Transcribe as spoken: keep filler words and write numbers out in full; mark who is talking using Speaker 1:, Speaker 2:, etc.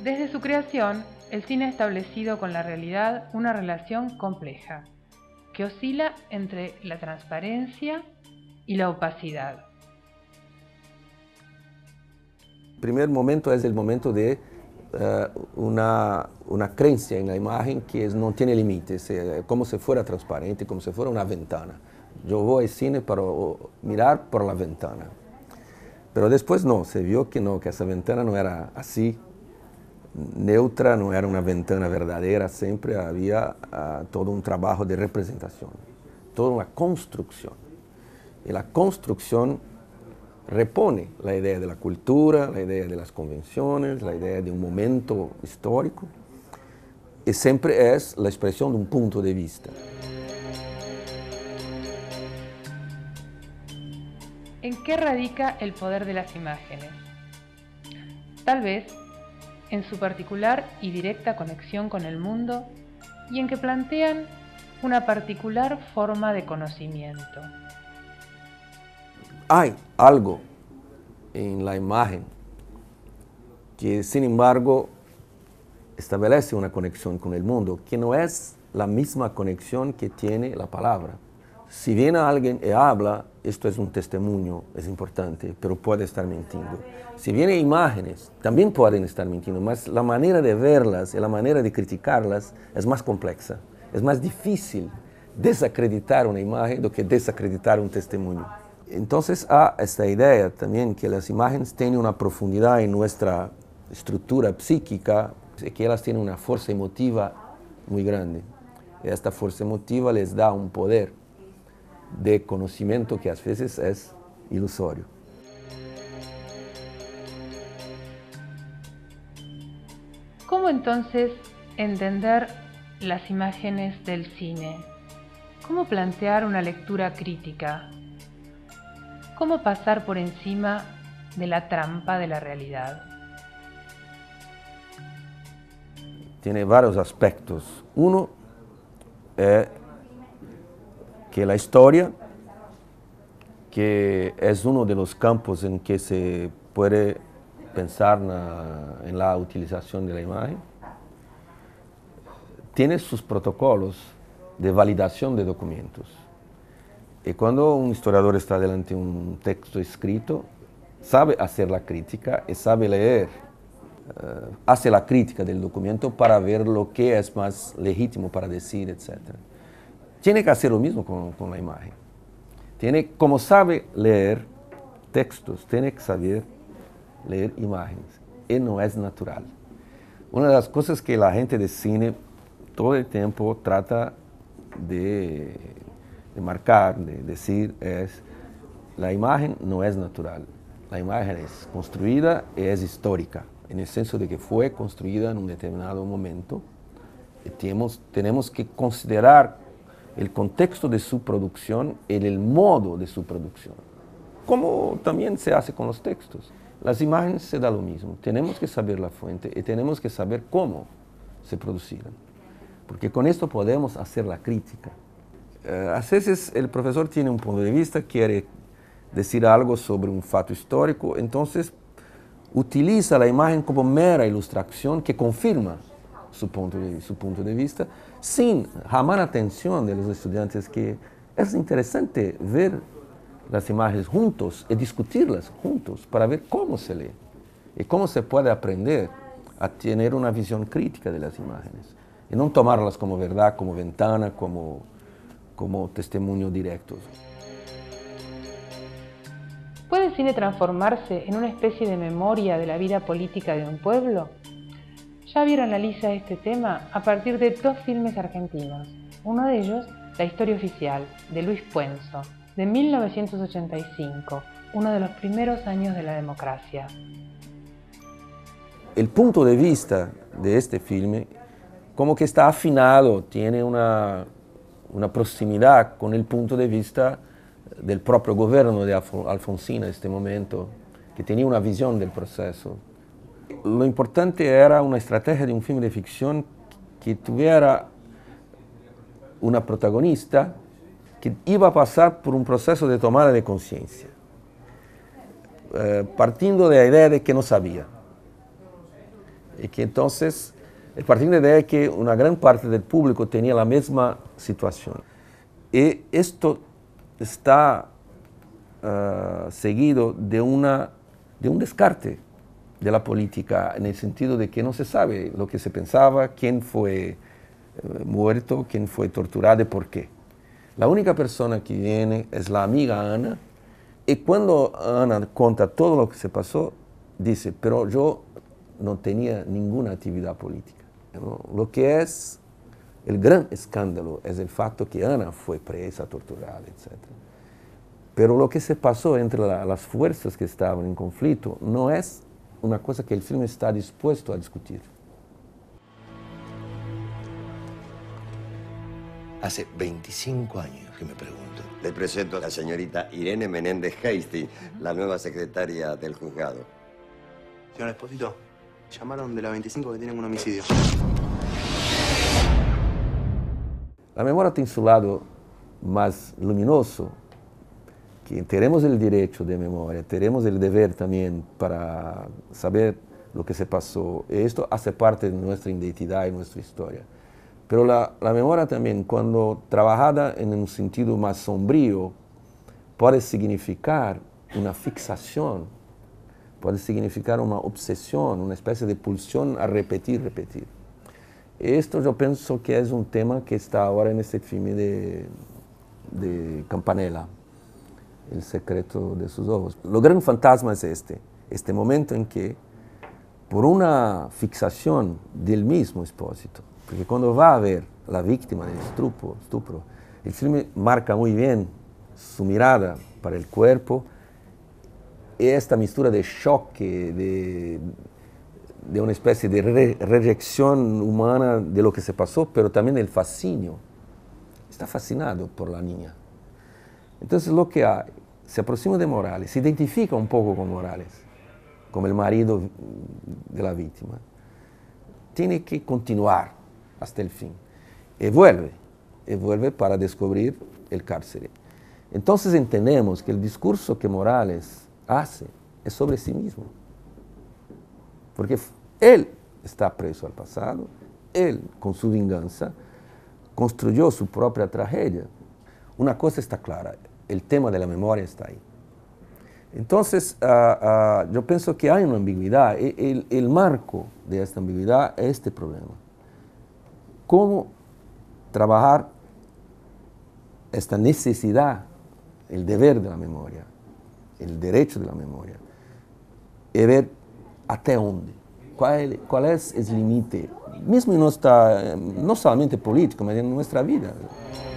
Speaker 1: Desde su creación, el cine ha establecido con la realidad una relación compleja, que oscila entre la transparencia y la opacidad.
Speaker 2: El primer momento es el momento de uh, una, una creencia en la imagen que es, no tiene límites, es como si fuera transparente, como si fuera una ventana. Yo voy al cine para mirar por la ventana. Pero después no, se vio que no, que esa ventana no era así, neutra, no era una ventana verdadera, siempre había uh, todo un trabajo de representación, toda una construcción. Y la construcción repone la idea de la cultura, la idea de las convenciones, la idea de un momento histórico, y siempre es la expresión de un punto de vista.
Speaker 1: ¿En qué radica el poder de las imágenes? Tal vez en su particular y directa conexión con el mundo y en que plantean una particular forma de conocimiento.
Speaker 2: Hay algo en la imagen que, sin embargo, establece una conexión con el mundo, que no es la misma conexión que tiene la palabra. Si viene alguien y habla, esto es un testimonio, es importante, pero puede estar mintiendo. Si vienen imágenes, también pueden estar mintiendo, mas la manera de verlas y la manera de criticarlas es más compleja. Es más difícil desacreditar una imagen do que desacreditar un testimonio. Entonces hay esta idea también que las imágenes tienen una profundidad en nuestra estructura psíquica, que ellas tienen una fuerza emotiva muy grande. Y esta fuerza emotiva les da un poder de conocimiento que a veces es ilusorio.
Speaker 1: ¿Cómo entonces entender las imágenes del cine? ¿Cómo plantear una lectura crítica? ¿Cómo pasar por encima de la trampa de la realidad?
Speaker 2: Tiene varios aspectos. Uno es que la historia, que es uno de los campos en que se puede pensar na, en la utilización de la imagen, tiene sus protocolos de validación de documentos. Y cuando un historiador está delante de un texto escrito, sabe hacer la crítica y sabe leer, uh, hace la crítica del documento para ver lo que es más legítimo para decir, etcétera. Tiene que hacer lo mismo con, con la imagen. Tiene, como sabe leer textos, tiene que saber leer imágenes. Y no es natural. Una de las cosas que la gente de cine todo el tiempo trata de, de marcar, de decir, es la imagen no es natural. La imagen es construida y es histórica, en el sentido de que fue construida en un determinado momento. Y tenemos, tenemos que considerar el contexto de su producción y el modo de su producción. Como también se hace con los textos. Las imágenes se da lo mismo. Tenemos que saber la fuente y tenemos que saber cómo se producieron. Porque con esto podemos hacer la crítica. Uh, a veces el profesor tiene un punto de vista, quiere decir algo sobre un fato histórico, entonces utiliza la imagen como mera ilustración que confirma su punto de, su punto de vista, sin llamar la atención de los estudiantes que es interesante ver las imágenes juntos y discutirlas juntos para ver cómo se lee y cómo se puede aprender a tener una visión crítica de las imágenes y no tomarlas como verdad, como ventana, como, como testimonio directo.
Speaker 1: ¿Puede el cine transformarse en una especie de memoria de la vida política de un pueblo? Xavier analiza este tema a partir de dos filmes argentinos. Uno de ellos, La historia oficial, de Luis Puenzo, de mil novecientos ochenta y cinco, uno de los primeros años de la democracia.
Speaker 2: El punto de vista de este filme como que está afinado, tiene una, una proximidad con el punto de vista del propio gobierno de Alfonsín en este momento, que tenía una visión del proceso. Lo importante era una estrategia de un filme de ficción que tuviera una protagonista que iba a pasar por un proceso de tomada de conciencia, eh, partiendo de la idea de que no sabía. Y que entonces, el partir de la idea es que una gran parte del público tenía la misma situación. Y esto está uh, seguido de, una, de un descarte de la política, en el sentido de que no se sabe lo que se pensaba, quién fue uh, muerto, quién fue torturado y por qué. La única persona que viene es la amiga Ana, y cuando Ana cuenta todo lo que se pasó, dice, pero yo no tenía ninguna actividad política, ¿no? Lo que es el gran escándalo es el facto que Ana fue presa, torturada, etcétera. Pero lo que se pasó entre la, las fuerzas que estaban en conflicto no es una cosa que el filme está dispuesto a discutir.
Speaker 3: Hace veinticinco años que me pregunto. Le presento a la señorita Irene Menéndez Hastings, la nueva secretaria del juzgado.
Speaker 4: Señor Espósito, llamaron de la veinticinco que tienen un homicidio.
Speaker 2: La memoria tiene su lado más luminoso, que tenemos el derecho de memoria, tenemos el deber también para saber lo que se pasó. Y esto hace parte de nuestra identidad y nuestra historia. Pero la, la memoria también, cuando trabajada en un sentido más sombrío, puede significar una fixación, puede significar una obsesión, una especie de pulsión a repetir, repetir. Esto yo pienso que es un tema que está ahora en este filme de, de Campanella, El secreto de sus ojos. Lo gran fantasma es este, este momento en que, por una fixación del mismo Espósito, porque cuando va a ver la víctima del estupro, estupro, el filme marca muy bien su mirada para el cuerpo, y esta mistura de choque, de, de una especie de re, rejección humana de lo que se pasó, pero también el fascinio. Está fascinado por la niña. Entonces lo que hay, se aproxima de Morales, se identifica un poco con Morales, como el marido de la víctima. Tiene que continuar hasta el fin. Y vuelve, y vuelve para descubrir el cárcel. Entonces entendemos que el discurso que Morales hace es sobre sí mismo. Porque él está preso al pasado, él, con su venganza, construyó su propia tragedia. Una cosa está clara, el tema de la memoria está ahí. Entonces, uh, uh, yo pienso que hay una ambigüedad. El, el, el marco de esta ambigüedad es este problema. ¿Cómo trabajar esta necesidad, el deber de la memoria, el derecho de la memoria, y ver hasta dónde, cuál, cuál es el límite, mismo en nuestra, no solamente político, pero en nuestra vida?